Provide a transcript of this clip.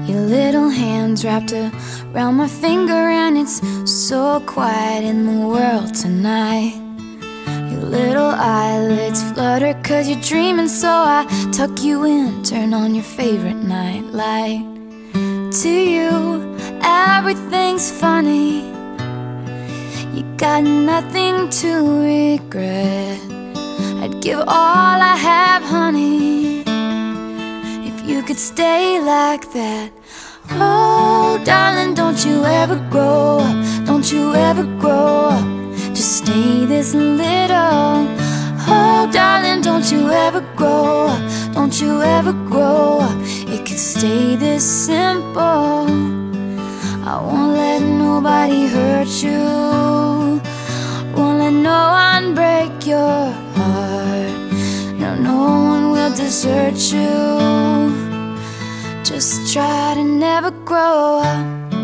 Your little hands wrapped around my finger, and it's so quiet in the world tonight. Your little eyelids flutter 'cause you're dreaming, so I tuck you in, turn on your favorite night light. To you, everything's funny. You got nothing to regret. I'd give all I have, honey, if you could stay like that. Oh, darling, don't you ever grow up, don't you ever grow up, just stay this little. Oh, darling, don't you ever grow up, don't you ever grow up, it could stay this simple. I won't let nobody hurt you, won't let no one break your heart. No, no one will desert you. Just try to never grow up.